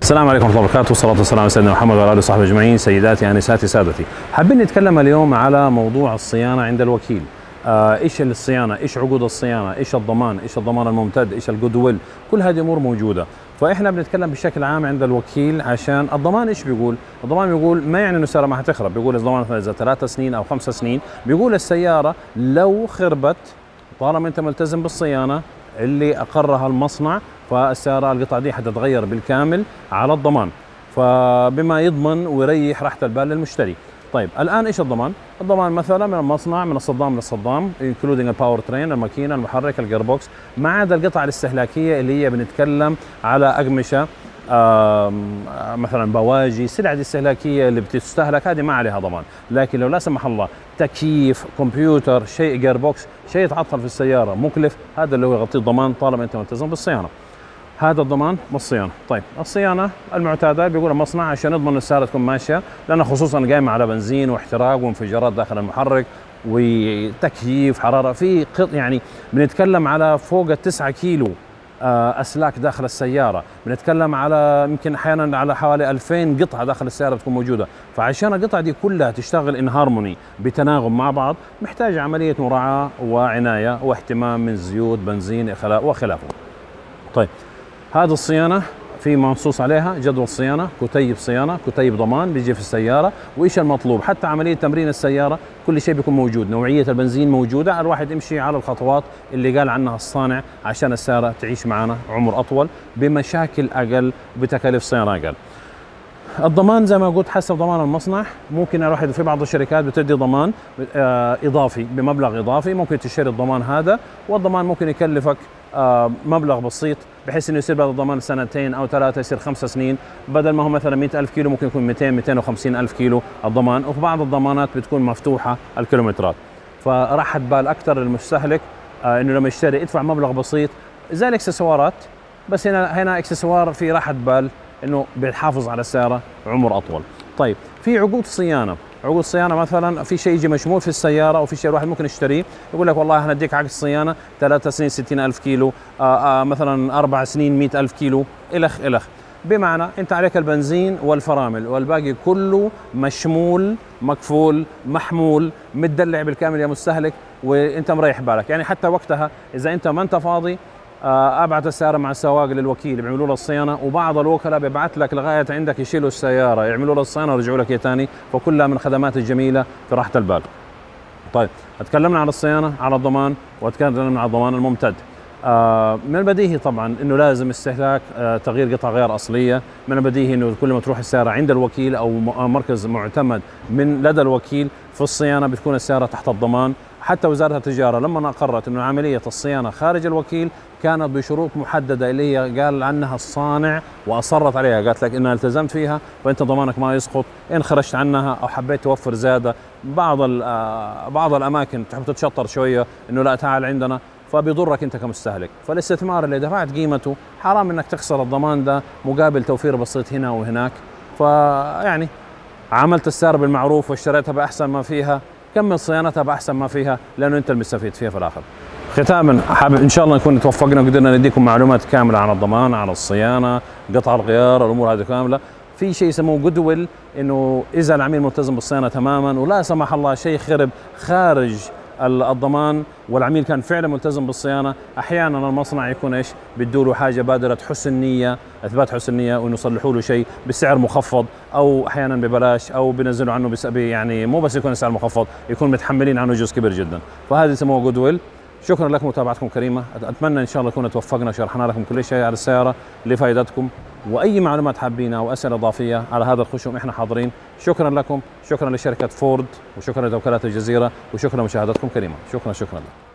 السلام عليكم ورحمة الله وبركاته، والصلاة والسلام على سيدنا محمد وعلى آله وصحبه أجمعين. سيداتي أنساتي سادتي، حابين نتكلم اليوم على موضوع الصيانة عند الوكيل. إيش الصيانة؟ إيش عقود الصيانة؟ إيش الضمان؟ إيش الضمان الممتد؟ إيش الجود ويل؟ كل هذه أمور موجودة. فإحنا بنتكلم بشكل عام عند الوكيل عشان الضمان. إيش بيقول؟ الضمان بيقول ما يعني إنه السيارة ما حتخرب، بيقول الضمان مثلا إذا 3 سنين أو 5 سنين، بيقول السيارة لو خربت طالما أنت ملتزم بالصيانة اللي أقرها المصنع، فالسيارة القطعة دي حتتغير بالكامل على الضمان، فبما يضمن ويريح راحة البال للمشتري. طيب الآن إيش الضمان؟ الضمان مثلا من المصنع، من الصدام للصدام، including الباور ترين، الماكينة، المحرك، الجير بوكس، ما عدا القطع الاستهلاكية اللي هي بنتكلم على أقمشة، مثلا بواجي، سلع الاستهلاكية اللي بتستهلك هذه ما عليها ضمان. لكن لو لا سمح الله تكييف، كمبيوتر، شيء جير بوكس، شيء يتعطل في السيارة مكلف، هذا اللي هو يغطيه الضمان طالما أنت ملتزم بالصيانة. هذا الضمان بالصيانة. طيب الصيانة المعتادة بيقول المصنع عشان يضمن السيارة تكون ماشية، لأنها خصوصا قايمة على بنزين واحتراق وانفجارات داخل المحرك وتكييف حرارة، في يعني بنتكلم على فوق 9 كيلو أسلاك داخل السيارة، بنتكلم على يمكن أحيانا على حوالي 2000 قطعة داخل السيارة بتكون موجودة. فعشان القطعة دي كلها تشتغل إن هارموني بتناغم مع بعض، محتاجة عملية مراعاة وعناية واهتمام من زيوت، بنزين، إخلاء وخلافه. طيب هذه الصيانة في منصوص عليها جدول صيانة، كتيب صيانة، كتيب ضمان بيجي في السيارة، وإيش المطلوب، حتى عملية تمرين السيارة كل شيء بيكون موجود، نوعية البنزين موجودة، الواحد يمشي على الخطوات اللي قال عنها الصانع عشان السيارة تعيش معنا عمر أطول بمشاكل أقل بتكاليف صيانة أقل. الضمان زي ما قلت حسب ضمان المصنع، ممكن الواحد في بعض الشركات بتدي ضمان إضافي بمبلغ إضافي، ممكن تشتري الضمان هذا، والضمان ممكن يكلفك مبلغ بسيط بحيث انه يصير بعد الضمان 2 أو 3 يصير 5 سنين، بدل ما هو مثلا 100,000 كيلو ممكن يكون 250,000 كيلو الضمان. وفي بعض الضمانات بتكون مفتوحة الكيلومترات، فراحة بال أكثر للمستهلك انه لما يشتري يدفع مبلغ بسيط زي الاكسسوارات، بس هنا اكسسوار في راحة بال انه بيحافظ على السيارة عمر أطول. طيب في عقود صيانة، عقود صيانة مثلا في شيء يجي مشمول في السيارة، أو في شيء الواحد ممكن يشتريه يقول لك والله هنديك عقد صيانة 3 سنين 60,000 كيلو، مثلا 4 سنين 100,000 كيلو، إلخ إلخ. بمعنى أنت عليك البنزين والفرامل والباقي كله مشمول، مكفول، محمول، متدلع بالكامل يا مستهلك، وأنت مريح بالك. يعني حتى وقتها إذا أنت ما أنت فاضي، ابعت السياره مع السواق للوكيل بيعملوا له الصيانه، وبعض الوكلاء بيبعت لك لغايه عندك يشيلوا السياره يعملوا له الصيانه ويرجعوا لك اياها ثاني، فكلها من الخدمات الجميله في راحه البال. طيب تكلمنا عن الصيانه، على الضمان، وتكلمنا عن الضمان الممتد. من البديهي طبعا انه لازم استهلاك تغيير قطع غيار اصليه، من البديهي انه كل ما تروح السياره عند الوكيل او مركز معتمد من لدى الوكيل في الصيانه بتكون السياره تحت الضمان. حتى وزارة التجارة لما أقرت أنه عملية الصيانة خارج الوكيل كانت بشروط محددة اللي هي قال عنها الصانع وأصرت عليها، قالت لك إنها التزمت فيها فأنت ضمانك ما يسقط، إن خرجت عنها أو حبيت توفر زيادة، بعض الأماكن تحب تتشطر شوية إنه لا تعال عندنا، فبيضرك أنت كمستهلك. فالاستثمار اللي دفعت قيمته حرام إنك تخسر الضمان ده مقابل توفير بسيط هنا وهناك. فيعني عملت السيارة بالمعروف واشتريتها بأحسن ما فيها، كمل صيانتها بأحسن ما فيها، لأنه أنت المستفيد فيها في الآخر. ختاما حابب إن شاء الله نكون توفقنا وقدرنا نديكم معلومات كاملة عن الضمان، عن الصيانة، قطع الغيار، الأمور هذه كاملة. في شيء يسموه جود ويل، إنه إذا العميل ملتزم بالصيانة تماما ولا سمح الله شيء خرب خارج الضمان والعميل كان فعلا ملتزم بالصيانة، أحيانا المصنع يكون إيش بده له حاجة بادرة حسن نية، إثبات حسن نية، وإنه يصلحوا له شيء بسعر مخفض، أو أحيانا ببلاش، أو بينزلوا عنه يعني مو بس يكون السعر مخفض، يكون متحملين عنه جزء كبير جدا. فهذه يسموها جود ويل. شكرا لكم متابعتكم كريمة، أتمنى إن شاء الله نكون توفقنا وشرحنا لكم كل شيء على السيارة لفائدتكم، وأي معلومات حابينها أو أسئلة إضافية على هذا الخشوم إحنا حاضرين. شكرا لكم، شكرا لشركة فورد، وشكرا لوكالات الجزيرة، وشكرا لمشاهدتكم كريمة. شكرا.